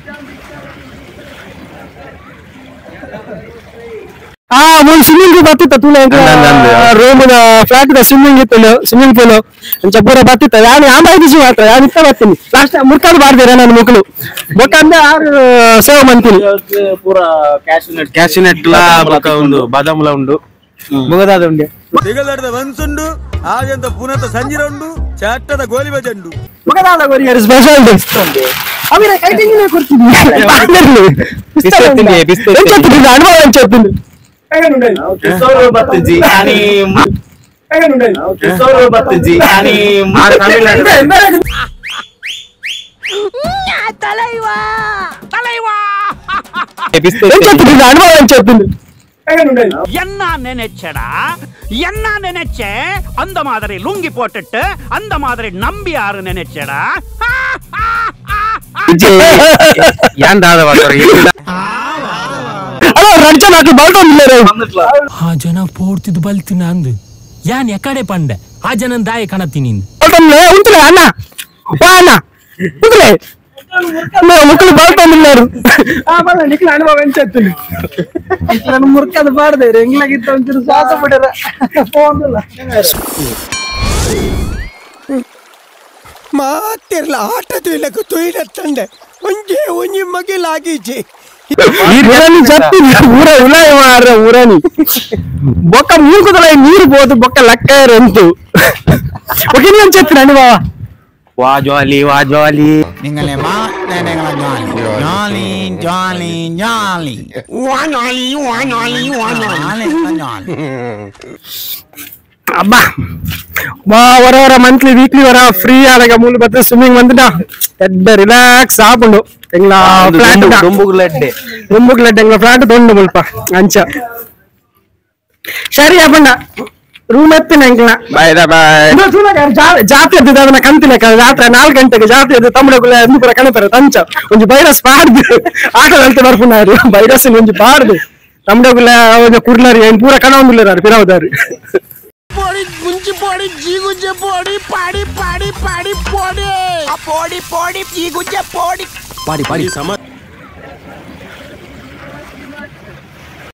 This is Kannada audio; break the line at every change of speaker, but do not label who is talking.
ಮುಂದೆ ಸ್ವಿಮ್ಮಿಂಗ್ ಬರ್ತಿತ್ತ ತುಳ ರೂಮಿನ ಫ್ಲಾಟ್ ಸ್ವಿಮ್ಮಿಂಗ್ ಪೂಲ್ ಪೂರ ಬರ್ತಿತ್ತ ಯಾರು ಆಂಬಾಯಿಸಿ ಮಾತ್ರ ಯಾರು ಇತ್ತ ಬರ್ತೀನಿ ಲಾಸ್ಟ್ ಮುರ್ಕಾದು ಬಾರ್ದೇರ ನನ್ನ ಮಕ್ಕಳು ಬೊಕ್ಕಂದ್ರೆ ಆರು ಸೇವ್ ಮಾಡ್ತೀನಿ
ಪೂರ ಕ್ಯಾಶಿನೆಟ್ ಒಂದು ಬಾದಾಮ್ಲ ಉಂಡು ಮುಗದಾದ ಉಂಡೆ
ದಿಗಲಡದ ಒಂಸುಂಡು ಆಗಂತ ಪುನತ ಸಂಜಿರ ಉಂಡು ಚಟ್ಟದ ಗೋಲಿ ಬಜಂಡು
ಮುಗದಾದ ಗೋರಿ ಸ್ಪೆಷಲ್ ಅವಿರ ಕೈಟಿಂಗ್ ಕೊಡ್ತೀನಿ ಅನುಭವ ಹೇಳ್ತೀನಿ అనుభవం చెప్పింది
என்ன நினைச்சடா என்ன நினைச்சே அந்த மாதிரி லுங்கி போட்டுட்டு அந்த மாதிரி நம்பி யாரு நினைச்சடா
ಆ ಜನ ಪೋಡ್ತಿದ್ ಬಲ್ತೀನಿ ಅಂದು ಯಾನ್ ಎಕಡೆ ಪಂಡೆ ಆ ಜನ ದಾಯ ಕಾಣತೀನಿ
ಅಣ್ಣ ముక్కలు బాగుతున్నారు అనుభవం చెప్తుంది మురకది పాడదే రెంగిలాగిట్ట ఉంచిన శ్వాస పడరా
ಮಾತಿರ್ಲ ಆಟದ ಇಲ್ಲಕ್ಕೆ ತೊಯ್ಲತ್ತಂಡೆ ಒಂಜೆ ಒಂಜಿ ಮಗಿಲಾಗಿಜಿ
చెప్పింది ఊర ఉలాయ మార ఊరని బొక్క మూకుదల నీరు పోతు బొక్క లెక్క రెంతు ఒకే నేను చెప్తున్నాను బావా
ವಾಜ್ವಾಲಿ
ನಿಂಗಲೇಮಾ ನೆನೆಗಳ ಜಾಲಿ ಜಾಲಿ ಜಾಲಿ ವಾನಾಲಿ ವಾನಾಲಿ ವಾನಾಲಿ ಜಾಲಿ
ಅಬ್ಬಾ ವರ ಮಂತ್ಲಿ ವೀಕ್ಲಿ ವರ ಫ್ರೀ ಆದಾಗ ಮೂಲ ಬತ್ತ ಸ್ವಿಮ್ಮಿಂಗ್ ಬಂದಿನ ಎಡ್ಡ ರಿಲಾಕ್ಸ್ ಆಪುಂಡು ಎಂಗ್ಲ ಫ್ಲಾಟ್ ದುಂಬುಗ್ಲಡ್ಡೆ ಎಂಗ್ಲ ಫ್ಲಾಟ್ ತೊಂಡು ಮುಲ್ಪ ಅಂಚ ಸರಿ ಅಪ್ಪಣ್ಣ ರೂಮ್ ಎತ್ತಿನ ಎಂಗ್ಲ ಜಾತ್ರೆ ಎದ್ದಿದ್ದ ಅದನ್ನ ಕಂತಿನ ಜಾತ್ರೆ 4 ಗಂಟೆಗೆ ಜಾತ್ರೆ ಎದ್ದು ತಮ್ಮಡಗುಲ್ಲ ಎಂದು ಪೂರ ಕಣಪರ ತಂಚ ಒಂಜಿ ಬೈರಸ್ ಪಾಡ್ದು ಆಟದಂತೆ ಬರ್ಪುನಾರು ಬೈರಸ್ ಒಂಜಿ ಪಾಡ್ದು ತಮ್ಮಡಗುಲ್ಲ ಒಂಜ ಕುರ್ಲರಿ ಏನ್ ಪೂರ ಕಣ ಒಂದಿಲ್ಲರಾರು ಪಿರಾವದಾರು
ಪೋಡಿ ಗುಂಚಿ ಪೋಡಿ ಜೀಗುಜ್ಜೆ ಪೋಡಿ ಪಾಡಿ ಪಾಡಿ ಪಾಡಿ ಪೋಡಿ ಆ ಪೋಡಿ ಪೋಡಿ ಜೀಗುಜ್ಜೆ ಪೋಡಿ
ಪಾಡಿ ಪಾಡಿ